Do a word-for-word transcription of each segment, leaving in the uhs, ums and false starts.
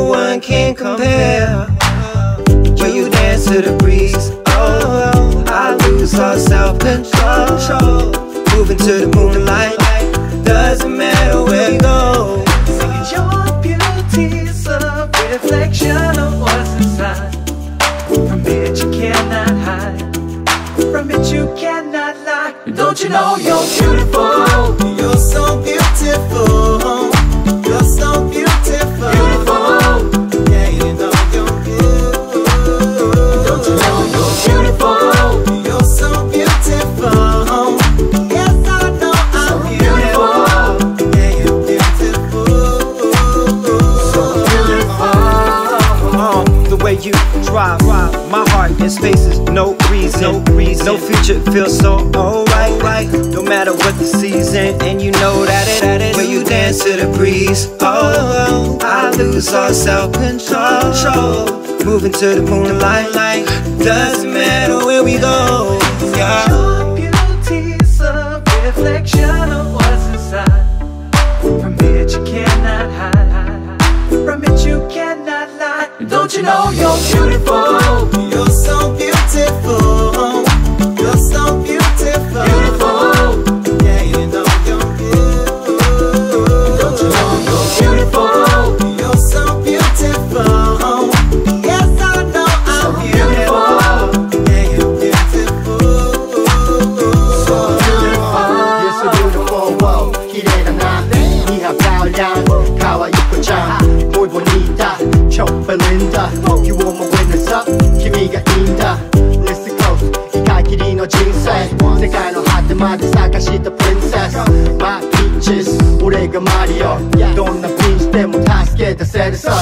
one can compare. When you dance to the breeze, oh, I lose all self-control. Moving to the moonlight, doesn't matter where you go. Your beauty's a reflection of what's inside. From it you cannot hide, from it you cannot lie. Don't you know you're beautiful? You're so beautiful. You're so beautiful. Beautiful. Yeah, you know you're beautiful. Don't you know you're beautiful? You're so beautiful. Yes, I know I'm So beautiful. beautiful. Yeah, you're beautiful. So beautiful. Uh, the way you drive, my heart in spaces, no reason, no reason, no future feels so alright, right. No matter what the season, and you know that it, that it. When you dance to the breeze, oh, I lose all self-control. Moving to the moonlight, like doesn't matter where we go. Yeah. Your beauty's a reflection of what's inside. From it you cannot hide, from it you cannot lie. Don't you know you're beautiful? You're so beautiful. You're so beautiful. Beautiful. Yeah, you know you're beautiful. Don't you know you're beautiful? You're so beautiful. Yes, I know I'm So beautiful. Yeah, you're beautiful. So beautiful. You're so beautiful, wow, 綺麗だな。には漂亮，可愛い子ちゃん muy bonita， 超 Belinda， You are my witness up， 君がいいんだ。Let's go， 一回きりの人生，世界の果てまで探した Princess。My peaches， 俺がマリオ， どんなピンチでも助け出せるさ。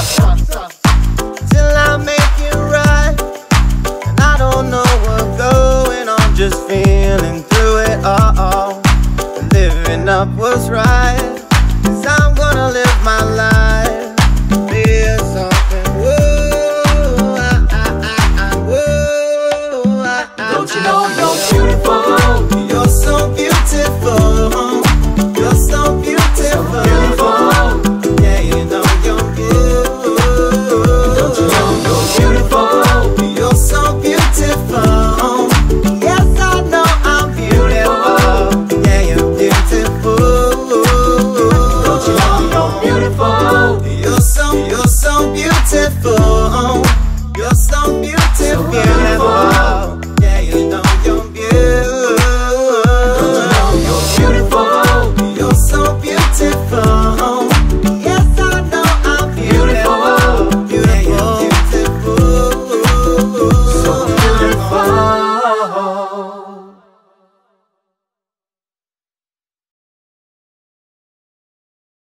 Till I make it right, and I don't know what's going on, just feeling through it all, living up what's right.